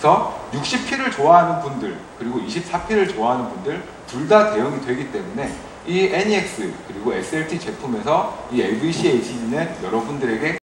그래서 60P를 좋아하는 분들 그리고 24P를 좋아하는 분들 둘 다 대응이 되기 때문에 이 NEX 그리고 SLT 제품에서 이 LVC HD는 여러분들에게